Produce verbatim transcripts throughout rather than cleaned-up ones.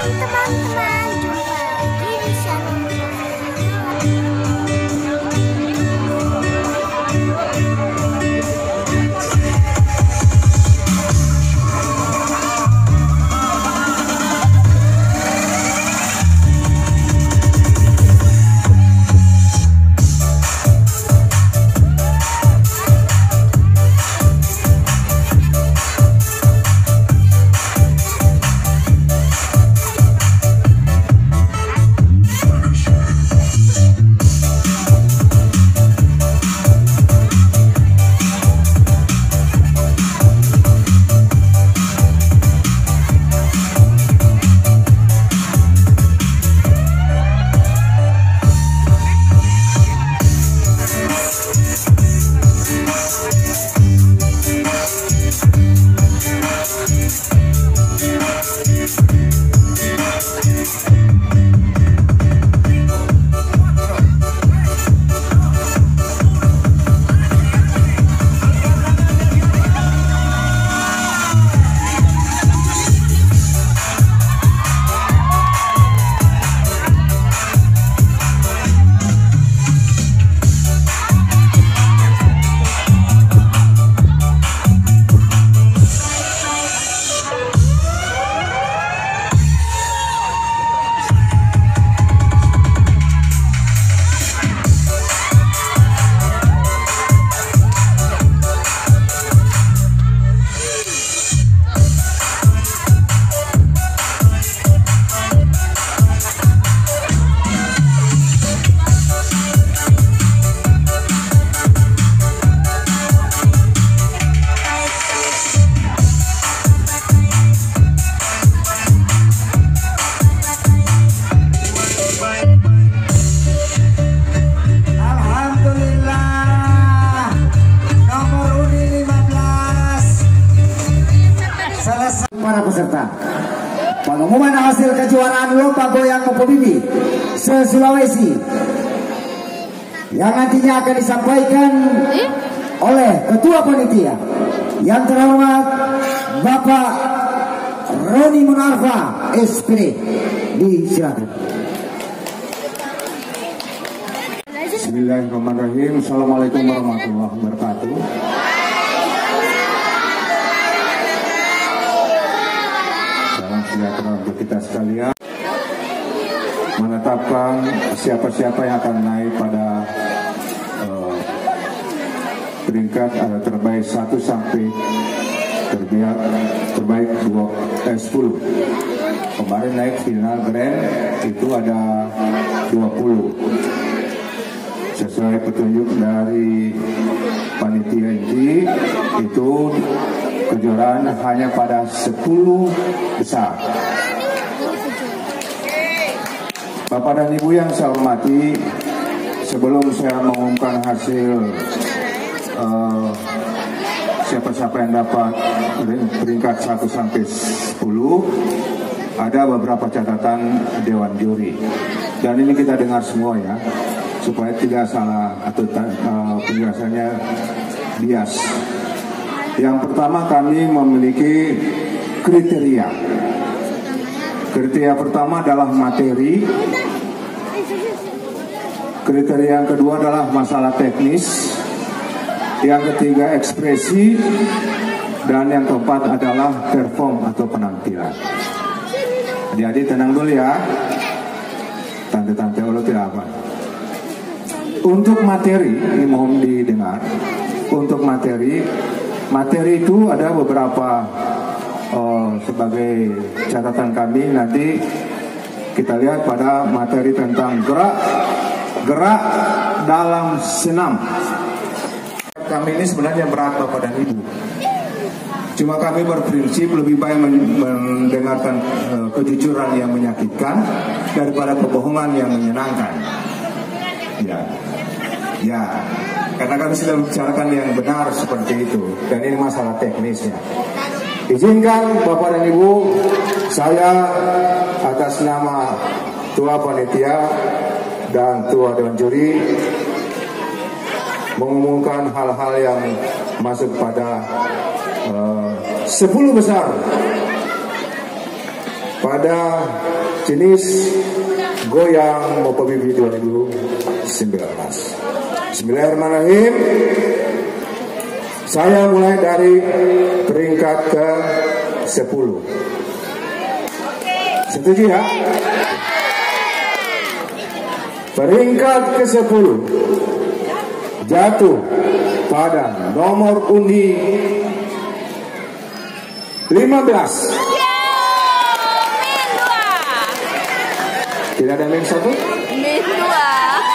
Hai teman-teman, jumpa lagi di channel para peserta. Pengumuman hasil kejuaraan lomba goyang Popo Bibi se-Sulawesi yang nantinya akan disampaikan oleh Ketua Panitia yang terhormat Bapak Roni Munarfa S P D. Disilakan. Bismillahirrahmanirrahim. Assalamualaikum warahmatullahi wabarakatuh. Sejahtera untuk kita sekalian, menetapkan siapa-siapa yang akan naik pada uh, peringkat uh, terbaik satu sampai terbiak, terbaik dua, eh, sepuluh. Kemarin naik final grand itu ada dua puluh. Sesuai petunjuk dari panitia inti itu kejuaraan hanya pada sepuluh besar. Bapak dan Ibu yang saya hormati, sebelum saya mengumumkan hasil uh, siapa-siapa yang dapat peringkat satu sampai sepuluh, ada beberapa catatan Dewan Juri. Dan ini kita dengar semua ya, supaya tidak salah atau uh, penjelasannya bias. Yang pertama, kami memiliki kriteria. Kriteria pertama adalah materi. Kriteria yang kedua adalah masalah teknis. Yang ketiga ekspresi. Dan yang keempat adalah perform atau penampilan. Jadi tenang dulu ya, tante-tante Allah tidak apa. Untuk materi, ini mohon didengar. Untuk materi Materi itu ada beberapa uh, sebagai catatan kami. Nanti kita lihat pada materi tentang gerak gerak dalam senam. Kami ini sebenarnya berat Bapak dan Ibu. Cuma kami berprinsip lebih baik mendengarkan uh, kejujuran yang menyakitkan daripada kebohongan yang menyenangkan. Ya, ya. Karena kami sudah membicarakan yang benar seperti itu. Dan ini masalah teknisnya. Izinkan Bapak dan Ibu, saya atas nama Ketua Panitia dan Ketua Dewan Juri mengumumkan hal-hal yang masuk pada uh, sepuluh besar pada jenis goyang MotoGP dua ribu sembilan belas. Bismillahirrahmanirrahim. Saya mulai dari peringkat ke sepuluh. Setuju ya? Peringkat ke sepuluh jatuh pada nomor undi lima belas. Tidak ada min satu? Min dua.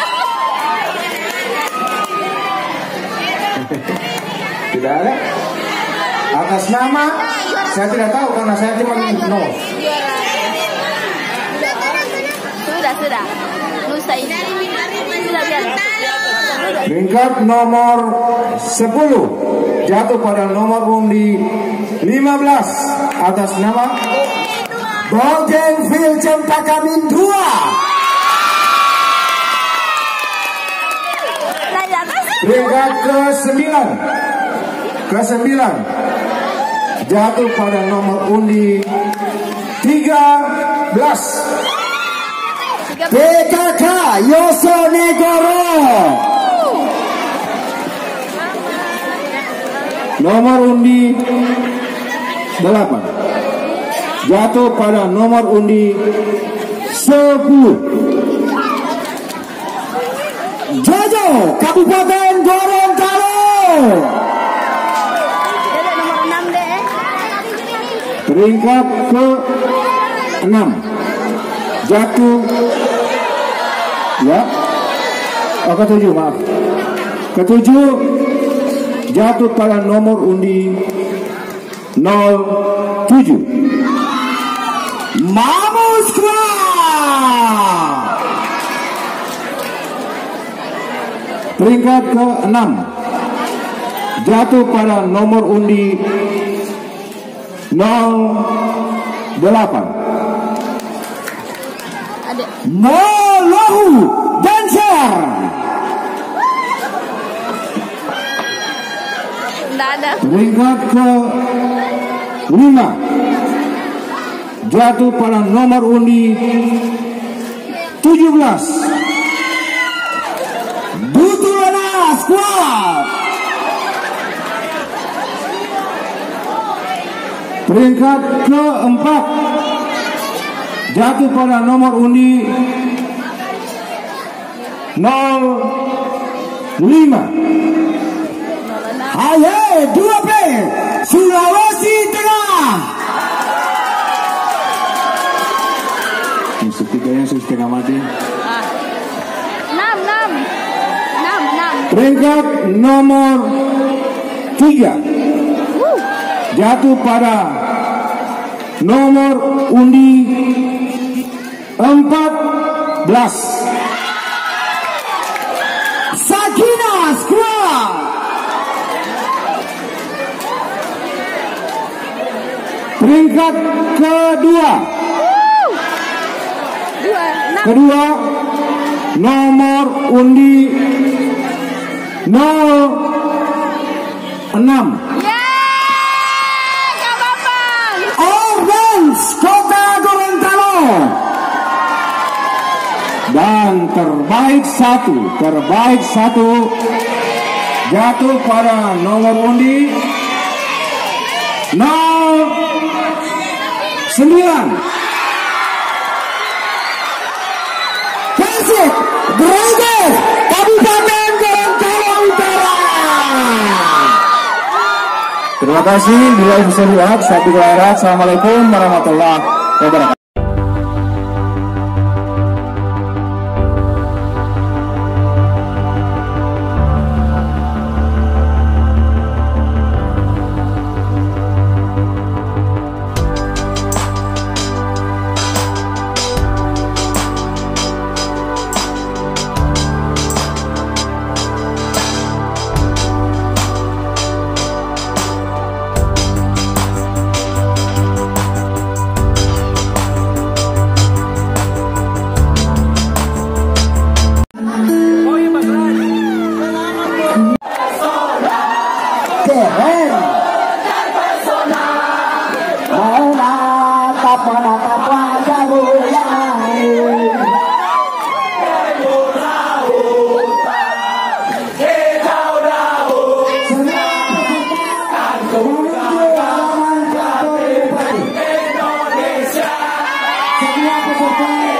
Tidak ada. Atas nama saya tidak tahu karena saya cuma no. Sudah sudah. Lusa ini. Sudah biar. Peringkat nomor sepuluh jatuh pada nomor undi lima belas atas nama Bougainville Cempaka Min dua. Peringkat ke sembilan ke sembilan jatuh pada nomor undi tiga belas. P K K Yosonegoro. Nomor undi delapan jatuh pada nomor undi sepuluh. Jojo Kabupaten Gorontalo. Nomor enam deh. Peringkat ke enam jatuh ya. Oh, ketujuh maaf. Ketujuh jatuh pada nomor undi nol tujuh. Mamuskra. Peringkat ke enam jatuh pada nomor undi nol delapan. Molohu Dancer. Tidak ada. Peringkat ke lima jatuh pada nomor undi tujuh belas. Butulana Squad. Peringkat keempat jatuh pada nomor undi nol lima. Ayo dua P Sulawesi Tengah. Setiganya setengah mati. Enam enam. Enam enam. Peringkat nomor tiga jatuh pada nomor undi empat belas. Sakina Squad. Peringkat kedua Dua. Enam. kedua nomor undi nol enam. Yeay, Kak Bambang. Orange Kota Gorontalo. Dan terbaik satu terbaik satu jatuh pada nomor undi nol sembilan. Persib Dragons Kabupaten Gorontalo Utara. Terima kasih. Bila bisa lihat, saya Bilal. Assalamualaikum warahmatullahi wabarakatuh. Bapak